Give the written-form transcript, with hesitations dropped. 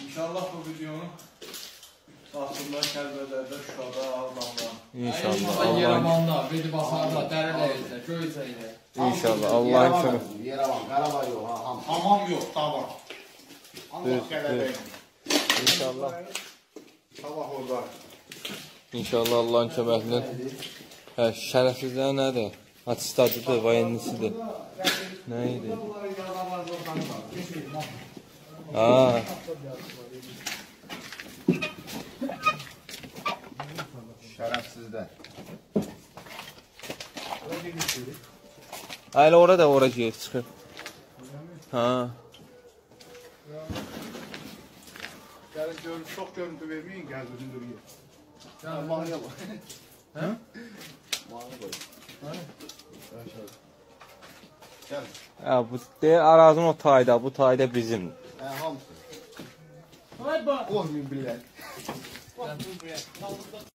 İnşallah bu videonu Asırlar, Kəlbələrdə, Şuşada, Ağdamda. İnşallah. Yerevan'da, Bedibasar'da, Dərələyirdə, Göyzəydə. İnşallah. Allah'ın kömür. Yerevan, Qarabağ yox, Hamam yox, dava. Allah Kəlbələr. İnşallah. Sabah orada. İnşallah Allah'ın köməklə. Hə, şərəfsizlər nədir? Atistadıdır, vayenlisidir. Nə idi? Haa. şərəfsizdə. Hələ ora da ora geyib çıxır. Ha. Gəlin, çox görüntü verməyin, gəl bizim duruyur. Mahiyə bax. Hə? Mahiyə qoy. Gəl. Hə, bu deyir, arazın o tayda, bu tayda bizim. Hamısı. Hay bak. Qoymayın billər. Gel, dur buraya. Kaldır da